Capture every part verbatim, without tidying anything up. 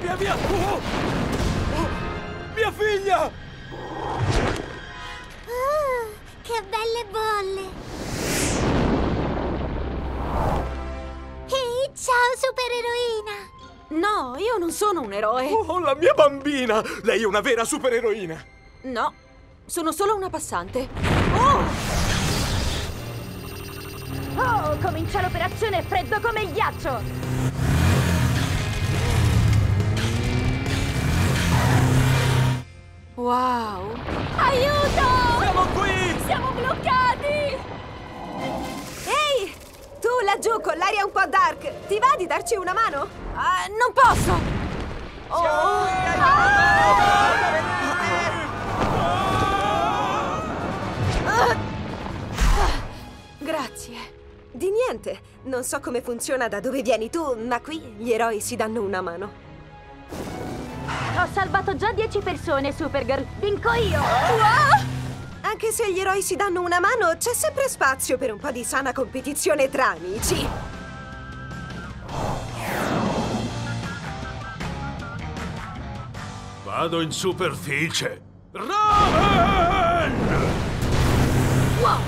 Via, via! Oh! Oh! Mia figlia! Oh, che belle bolle! Ehi, ciao supereroina! No, io non sono un eroe. Oh, la mia bambina! Lei è una vera supereroina! No, sono solo una passante. Oh! Oh, comincia l'operazione freddo come il ghiaccio! Wow! Aiuto! Siamo qui! Siamo bloccati! Ehi! Tu laggiù con l'aria un po' dark, ti va di darci una mano? Ah, non posso! Oh! Ah! Grazie. Di niente. Non so come funziona da dove vieni tu, ma qui gli eroi si danno una mano. Ho salvato già dieci persone, Supergirl! Vinco io! Wow! Anche se gli eroi si danno una mano, c'è sempre spazio per un po' di sana competizione tra amici. Vado in superficie. Raven! Wow!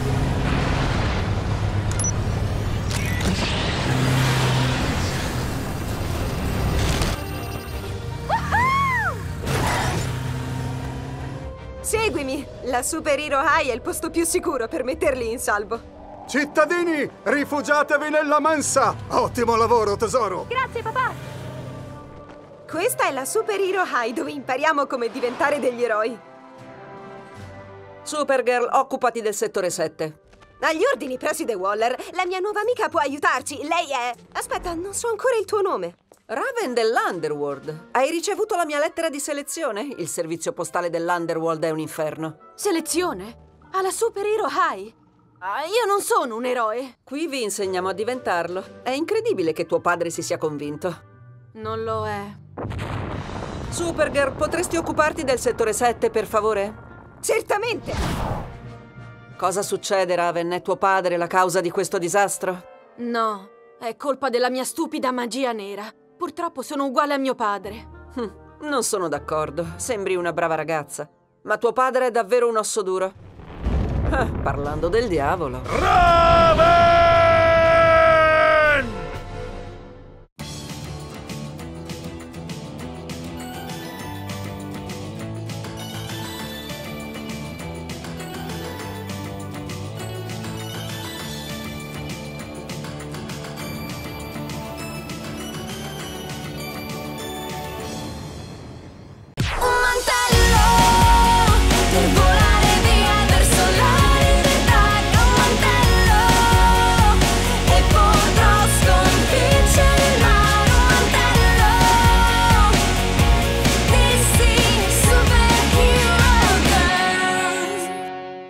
Seguimi! La Super Hero High è il posto più sicuro per metterli in salvo. Cittadini, rifugiatevi nella mensa! Ottimo lavoro, tesoro! Grazie, papà! Questa è la Super Hero High, dove impariamo come diventare degli eroi. Supergirl, occupati del settore sette. Agli ordini, preside Waller. La mia nuova amica può aiutarci. Lei è... Aspetta, non so ancora il tuo nome. Raven dell'Underworld. Hai ricevuto la mia lettera di selezione? Il servizio postale dell'Underworld è un inferno. Selezione? Alla Super Hero High? Ah, io non sono un eroe. Qui vi insegniamo a diventarlo. È incredibile che tuo padre si sia convinto. Non lo è. Supergirl, potresti occuparti del settore sette, per favore? Certamente! Cosa succede, Raven? È tuo padre la causa di questo disastro? No, è colpa della mia stupida magia nera. Purtroppo sono uguale a mio padre. Hm, non sono d'accordo. Sembri una brava ragazza. Ma tuo padre è davvero un osso duro. Ah, parlando del diavolo. Raven!